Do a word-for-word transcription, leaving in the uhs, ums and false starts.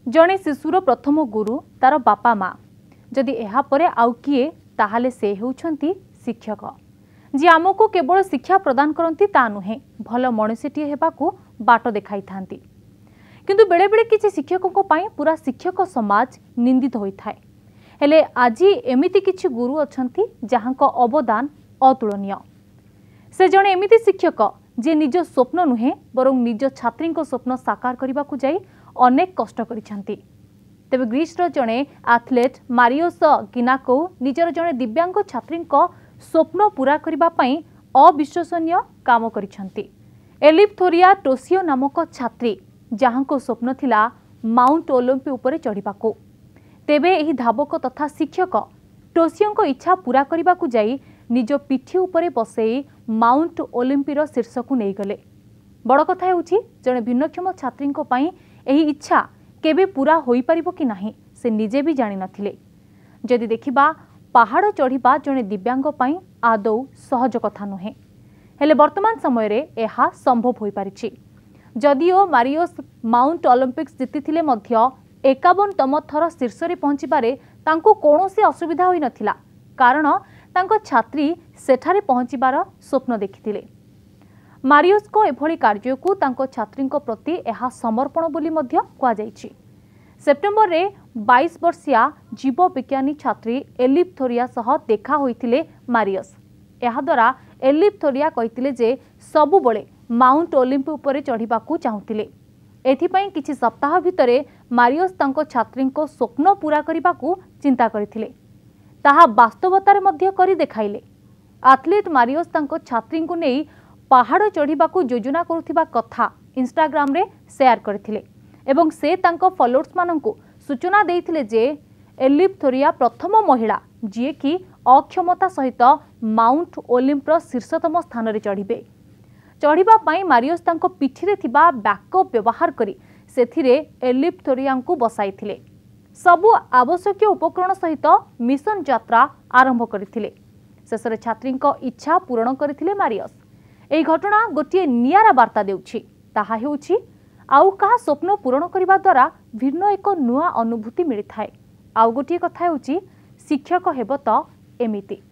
जड़े शिशुर प्रथम गुरु तार बापा माँ जदि एहा परे आउ किए ताहाले से हेउछंती शिक्षक जी आमको केवल शिक्षा प्रदान करती ता नुहे भल मनुष्यटीए हेबाकू बाट देखाई थांती किंतु बेले बेले किछि शिक्षकों पाई पूरा शिक्षक समाज निंदित होइथाय हेले आजी एमिति किछि गुरु अछंती जहांको अवदान अतुलनीय से जणे एमिति शिक्षक जे निज स्वप्न नुहे बरं निज छात्री स्वप्न साकार करने को जाई अनेक कष्ट करिछंती। तेबे ग्रीसर जणे एथलेट मारियोस किनाको निजर जणे दिव्यांग छात्री स्वप्न पूरा करबा पई अविश्वसनीय काम करिछंती। एलिप्थोरिया टोसियो नामक छात्री जहांको स्वप्न थिला माउंट ओलंपि उपरे चढ़िबाको तेबे एही धावक तथा शिक्षक टोसियों इच्छा पूरा करने को जाई निज पिठी उपरे बसई माउंट ओलंपिर शीर्ष को नहीं गले। बड़ कथा होउछि जणे भिन्नक्षम छात्री पई एही इच्छा केबे पूरा होई परिबो कि नाही से निजे भी जानि नथिले। जदि देखिबा पहाड़ चढ़िबा जणे दिव्यांग पई आदौ सहज कथा नुहे हेले वर्तमान समय रे एहा संभव होई पारिछि। जदिओ मारियोस माउंट ओलंपिक्स जीतिथिले मध्य एकावनतम थर शीर्ष रे पहुंचीबारे तांको कोनोसी असुविधा होई नथिला कारण तांको छात्री सेठारे पहुंचीबार स्वप्न देखिथिले। मारियोस को एभली कार्य को तांको छात्री प्रति एहा समर्पण बोली मध्य कुआ जायछि। सेप्टेम्बर रे बाईस वर्षीया जीव विज्ञानी छात्री एलिप्थोरिया सह देखा होइथिले मारियोस। एहा द्वारा एलिप्थोरिया कहिथिले जे सबु बळे माउंट ओलंपि उपरे चढ़िबाकू चाहुथिले। एथिपई किछि सप्ताह भितरे मारियोस तांको छात्री को स्वप्न पूरा करबाकू चिंता करथिले ताहा वास्तवतार मध्य करी देखाइले। एथलीट मारियोस तांको छात्री को नहीं पहाड़ चढ़िबाकू योजना करुथिबा कथा इंस्टाग्राम रे शेयर करथिले एवं से तांको फॉलोअर्स माननकू सूचना देइथिले जे एलिप्थोरिया प्रथम महिला जी कि अक्षमता सहित माउंट ओलंपिर शीर्षतम स्थान रे चढ़िबे। चढ़िबा पाई मारियोस तांको पिठिरे थिबा बैकअप व्यवहार करी सेथिरे एलिप्थोरियाଙ୍କୁ बसाइथिले। सबु आवश्यक उपकरण सहित मिशन यात्रा आरंभ करथिले। शेषरे छात्रीଙ୍କ इच्छा पूरण करथिले मारियोस। एही घटना गोटे नियारा वार्ता देउछि ताहा हेउछि आउ कहा स्वप्न पूरण करबा द्वारा भिन्न एक नुआ अनुभूति मिलिथाय। आउ गोटे कथा हेउछि शिक्षक हेब त एमिति।